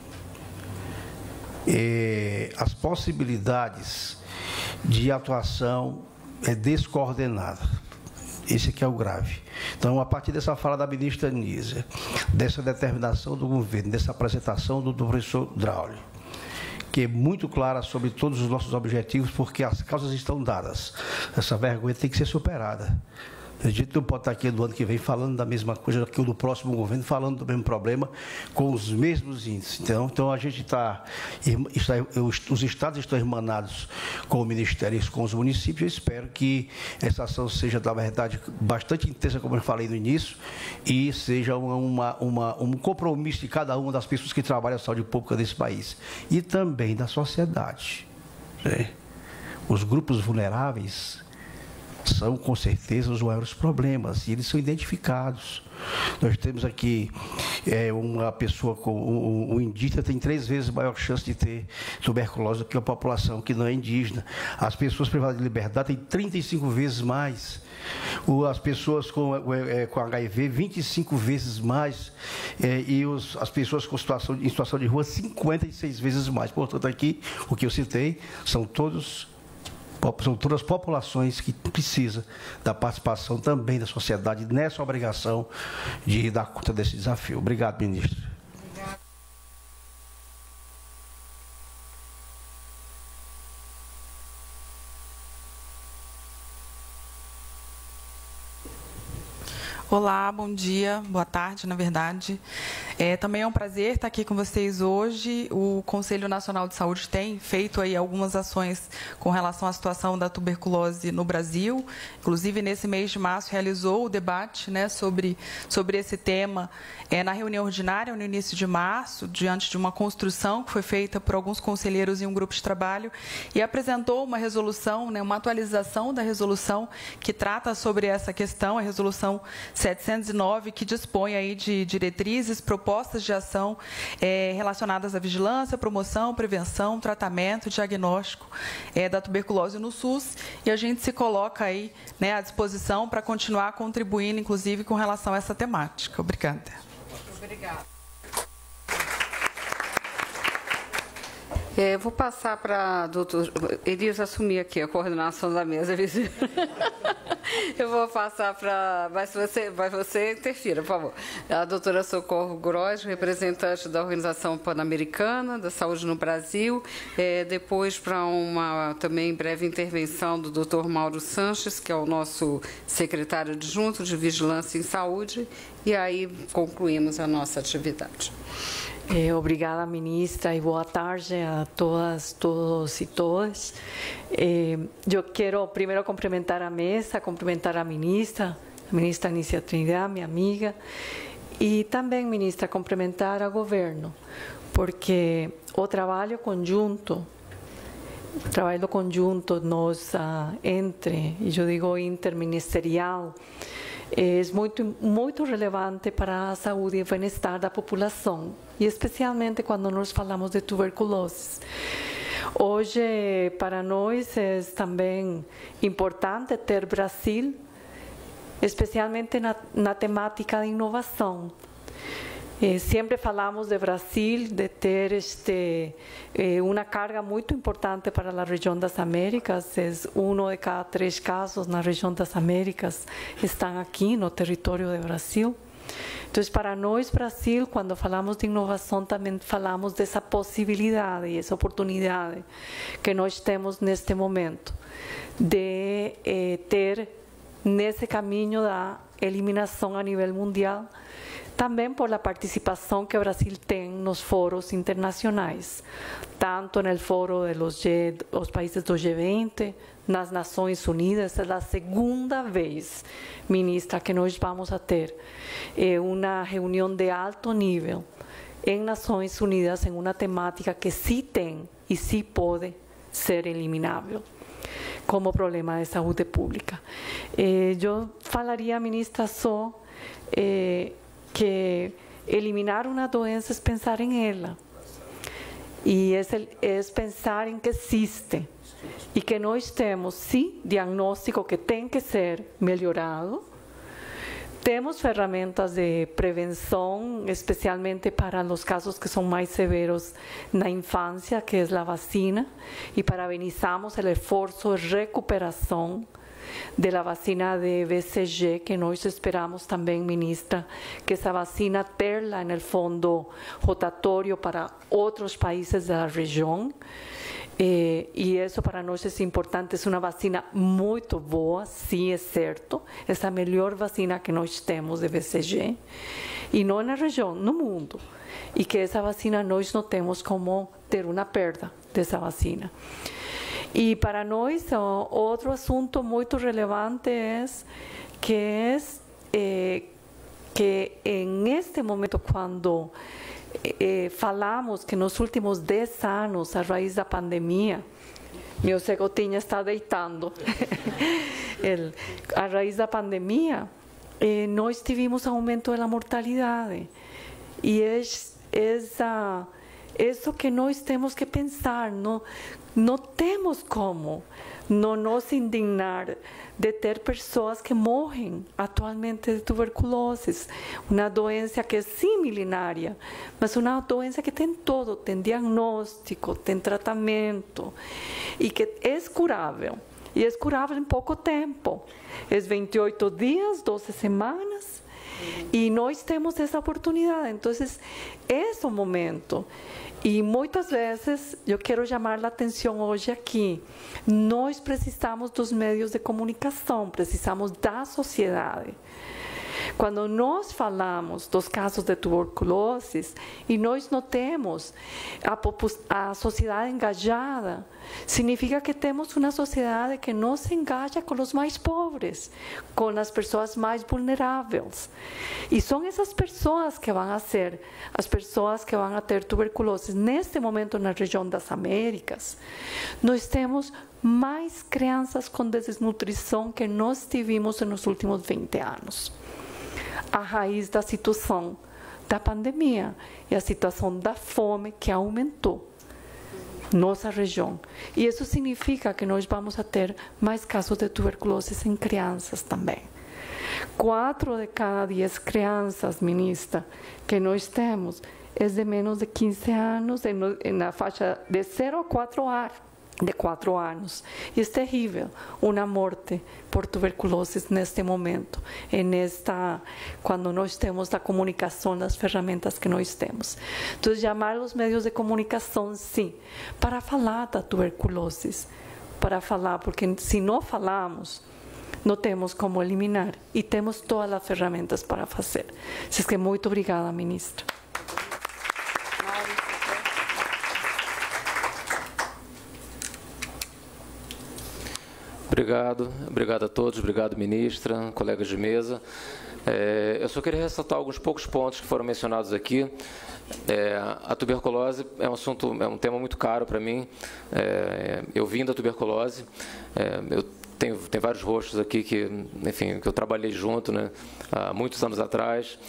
eh, as possibilidades de atuação eh, descoordenada. Esse aqui é o grave. Então, a partir dessa fala da ministra Nízia, dessa determinação do governo, dessa apresentação do, do professor Draulio, que é muito clara sobre todos os nossos objetivos, porque as causas estão dadas. Essa vergonha tem que ser superada. A gente não pode estar aqui do ano que vem falando da mesma coisa que o do próximo governo, falando do mesmo problema, com os mesmos índices. Então, então a gente está, está, os estados estão irmanados com o Ministério e com os municípios. Eu espero que essa ação seja, na verdade, bastante intensa, como eu falei no início, e seja uma, uma, um compromisso de cada uma das pessoas que trabalham a saúde pública desse país. E também da sociedade, né? Os grupos vulneráveis são, com certeza, os maiores problemas, e eles são identificados. Nós temos aqui é, uma pessoa com o, o indígena tem três vezes maior chance de ter tuberculose do que a população que não é indígena. As pessoas privadas de liberdade têm trinta e cinco vezes mais. O, as pessoas com, é, com H I V, vinte e cinco vezes mais. É, e os, as pessoas com situação, em situação de rua, cinquenta e seis vezes mais. Portanto, aqui, o que eu citei, são todos... são todas as populações que precisam da participação também da sociedade nessa obrigação de dar conta desse desafio. Obrigado, ministro. Obrigado. Olá, bom dia, boa tarde, na verdade. É, também é um prazer estar aqui com vocês hoje. O Conselho Nacional de Saúde tem feito aí algumas ações com relação à situação da tuberculose no Brasil. Inclusive, nesse mês de março, realizou o debate, né, sobre, sobre esse tema é, na reunião ordinária, no início de março, diante de uma construção que foi feita por alguns conselheiros em um grupo de trabalho, e apresentou uma resolução, né, uma atualização da resolução que trata sobre essa questão, a resolução setecentos e nove, que dispõe aí de diretrizes, propostas de ação é, relacionadas à vigilância, promoção, prevenção, tratamento, diagnóstico é, da tuberculose no SUS, e a gente se coloca aí, né, à disposição para continuar contribuindo, inclusive, com relação a essa temática. Obrigada. Obrigada. É, vou passar para o doutor Elias assumir aqui a coordenação da mesa. Eu vou passar para... Mas você, mas você interfira, por favor. A doutora Socorro Gross, representante da Organização Pan-Americana da Saúde no Brasil. É, depois, para uma também breve intervenção do doutor Mauro Sanches, que é o nosso secretário adjunto de Vigilância em Saúde. E aí concluímos a nossa atividade. Eh, obrigada, ministra, e boa tarde a todas, todos e todas. Eh, eu quero primeiro cumprimentar a mesa, cumprimentar a ministra, a ministra Nízia Trindade, minha amiga, e também, ministra, cumprimentar o governo, porque o trabalho conjunto trabalho conjunto nós, uh, entre, e eu digo interministerial, é muito, muito relevante para a saúde e o bem-estar da população, e especialmente quando nós falamos de tuberculose. Hoje, para nós, é também importante ter Brasil, especialmente na, na temática de inovação. Eh, sempre falamos de Brasil, de ter este, eh, uma carga muito importante para a região das Américas. É um de cada três casos na região das Américas estão aqui no território do Brasil. Então, para nós, Brasil, quando falamos de inovação, também falamos dessa possibilidade e essa oportunidade que nós temos neste momento de eh, ter nesse caminho da eliminação a nível mundial, também por a participação que o Brasil tem nos foros internacionais, tanto no foro dos os países do G vinte, nas Nações Unidas. É a segunda vez, ministra, que nós vamos a ter eh, uma reunião de alto nível em Nações Unidas em uma temática que sim tem e sim pode ser eliminável como problema de saúde pública. Eh, eu falaria, ministra, só eh, que eliminar uma doença é pensar em ela, e é, é pensar em que existe, e que nós temos, sim, diagnóstico que tem que ser melhorado, temos ferramentas de prevenção, especialmente para os casos que são mais severos na infância, que é a vacina, e parabenizamos o esforço de recuperação da vacina de B C G, que nós esperamos também, ministra, que essa vacina terla no fundo rotatório para outros países da região. Eh, e isso para nós é importante. É uma vacina muito boa, sim, é certo. É a melhor vacina que nós temos de B C G, e não na região, no mundo. E que essa vacina nós não temos como ter uma perda dessa vacina. E para nós, outro assunto muito relevante é que, é, eh, que em este momento, quando eh, falamos que nos últimos dez anos, a raiz da pandemia, meu cegotinho está deitando, El, a raiz da pandemia, eh, nós tivemos aumento da mortalidade. E é essa... Isso que nós temos que pensar, não, não temos como não nos indignar de ter pessoas que morrem atualmente de tuberculose, uma doença que é sim milenária, mas uma doença que tem todo, tem diagnóstico, tem tratamento, e que é curável, e é curável em pouco tempo, é vinte e oito dias, doze semanas, e nós temos essa oportunidade. Então, é o momento. E muitas vezes, eu quero chamar a atenção hoje aqui, nós precisamos dos meios de comunicação, precisamos da sociedade. Quando nós falamos dos casos de tuberculose e nós não temos a, a sociedade engajada, significa que temos uma sociedade que não se engaja com os mais pobres, com as pessoas mais vulneráveis. E são essas pessoas que vão a ser as pessoas que vão a ter tuberculose. Neste momento, na região das Américas, nós temos mais crianças com desnutrição que nós tivemos nos últimos vinte anos. A raiz da situação da pandemia e a situação da fome que aumentou nossa região. E isso significa que nós vamos a ter mais casos de tuberculose em crianças também. Quatro de cada dez crianças, ministra, que nós temos é de menos de quinze anos, na faixa de zero a quatro anos. de quatro anos. E é terrível uma morte por tuberculose neste momento, e nesta, quando nós temos a comunicação, das ferramentas que nós temos. Então, chamar os meios de comunicação, sim, para falar da tuberculose, para falar, porque se não falamos, não temos como eliminar, e temos todas as ferramentas para fazer. Então, muito obrigada, ministra. Obrigado, obrigado a todos, obrigado, ministra, colegas de mesa. É, eu só queria ressaltar alguns poucos pontos que foram mencionados aqui. É, a tuberculose é um assunto, é um tema muito caro para mim. É, eu vim da tuberculose, é, eu tenho, tenho vários rostos aqui que, enfim, que eu trabalhei junto, né, há muitos anos atrás.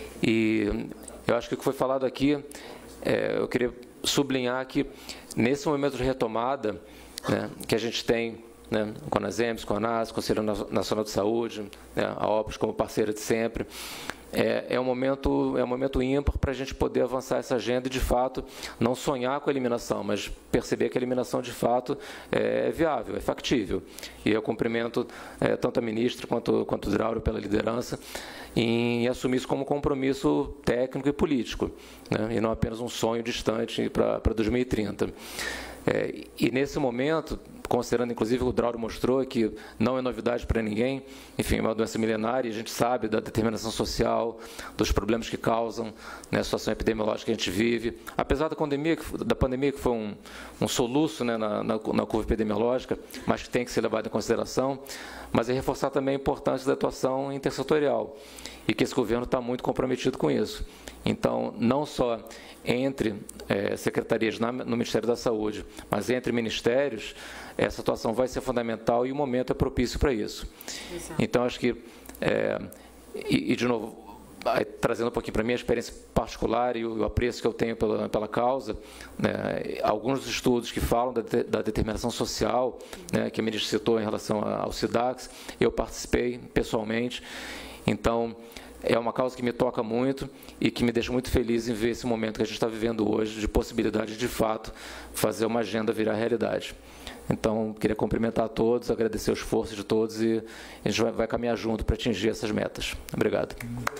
E eu acho que o que foi falado aqui, é, eu queria sublinhar que nesse momento de retomada, né, que a gente tem, né, com a Nasems, com a ANAS, Conselho Nacional de Saúde, né, a OPAS como parceira de sempre, é, é um momento, é um momento ímpar para a gente poder avançar essa agenda e, de fato, não sonhar com a eliminação, mas perceber que a eliminação, de fato, é viável, é factível. E eu cumprimento é, tanto a ministra quanto, quanto o Draulio pela liderança em assumir isso como compromisso técnico e político, né, e não apenas um sonho distante para dois mil e trinta. É, e nesse momento, considerando inclusive o que o Draulio mostrou, que não é novidade para ninguém, enfim, é uma doença milenária, e a gente sabe da determinação social, dos problemas que causam, né, a situação epidemiológica que a gente vive, apesar da pandemia, da pandemia que foi um, um soluço, né, na, na, na curva epidemiológica, mas que tem que ser levado em consideração, mas é reforçar também a importância da atuação intersetorial, e que esse governo está muito comprometido com isso. Então, não só entre é, secretarias na, no Ministério da Saúde, mas entre ministérios, essa atuação vai ser fundamental e o momento é propício para isso. Exato. Então, acho que, é, e, e de novo, trazendo um pouquinho para a minha experiência particular e o, o apreço que eu tenho pela, pela causa, né, alguns estudos que falam da, da determinação social, né, que a ministra citou em relação ao SIDAX, eu participei pessoalmente. Então, é uma causa que me toca muito e que me deixa muito feliz em ver esse momento que a gente está vivendo hoje, de possibilidade de, de fato, fazer uma agenda virar realidade. Então, queria cumprimentar a todos, agradecer o esforço de todos e a gente vai, vai caminhar junto para atingir essas metas. Obrigado.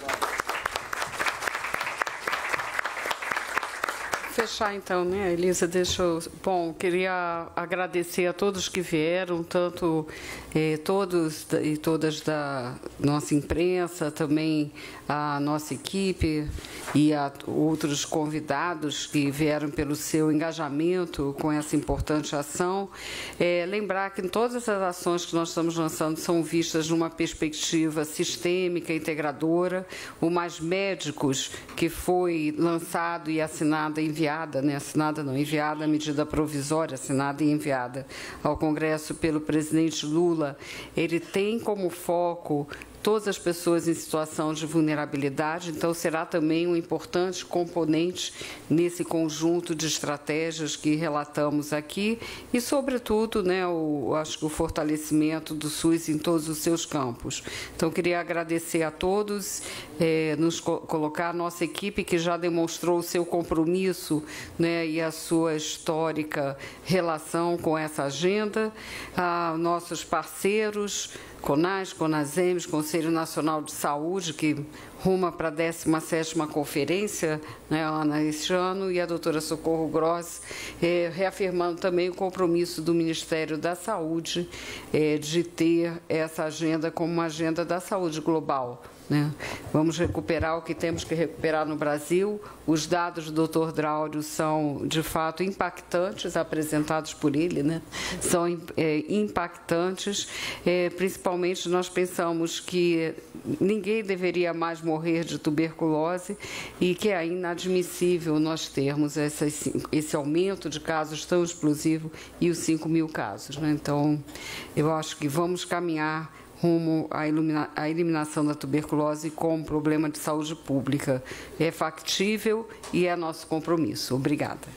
Fechar então, né, Elisa, deixa eu... Bom, queria agradecer a todos que vieram, tanto eh, todos e todas da nossa imprensa, também a nossa equipe e a outros convidados que vieram pelo seu engajamento com essa importante ação. É, lembrar que todas as ações que nós estamos lançando são vistas numa perspectiva sistêmica, integradora. O Mais Médicos, que foi lançado e assinado, enviada, né, assinada não, enviada a medida provisória, assinada e enviada ao Congresso pelo presidente Lula, ele tem como foco todas as pessoas em situação de vulnerabilidade, então será também um importante componente nesse conjunto de estratégias que relatamos aqui e, sobretudo, né, o, acho que o fortalecimento do SUS em todos os seus campos. Então, queria agradecer a todos, é, nos co colocar a nossa equipe que já demonstrou o seu compromisso, né, e a sua histórica relação com essa agenda, a nossos parceiros, CONAS, CONASEMS, Conselho Nacional de Saúde, que ruma para a décima sétima conferência, né, Ana, este ano, e a doutora Socorro Grossi, eh, reafirmando também o compromisso do Ministério da Saúde eh, de ter essa agenda como uma agenda da saúde global. Né? Vamos recuperar o que temos que recuperar no Brasil. Os dados do doutor Draulio são, de fato, impactantes, apresentados por ele, né? São é, impactantes. É, principalmente, nós pensamos que ninguém deveria mais morrer de tuberculose e que é inadmissível nós termos essa, esse aumento de casos tão explosivo e os cinco mil casos. Né? Então, eu acho que vamos caminhar rumo à, à eliminação da tuberculose como problema de saúde pública. É factível e é nosso compromisso. Obrigada.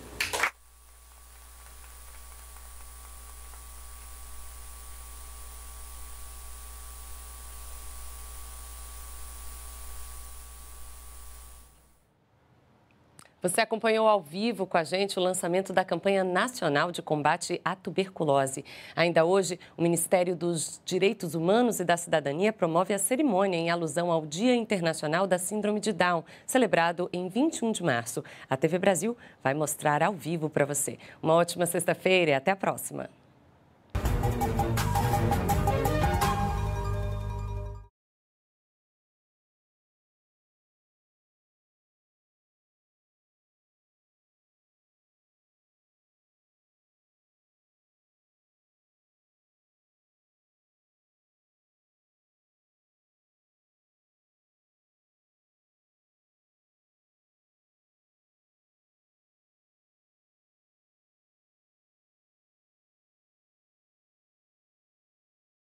Você acompanhou ao vivo com a gente o lançamento da campanha nacional de combate à tuberculose. Ainda hoje, o Ministério dos Direitos Humanos e da Cidadania promove a cerimônia em alusão ao Dia Internacional da Síndrome de Down, celebrado em vinte e um de março. A T V Brasil vai mostrar ao vivo para você. Uma ótima sexta-feira e até a próxima.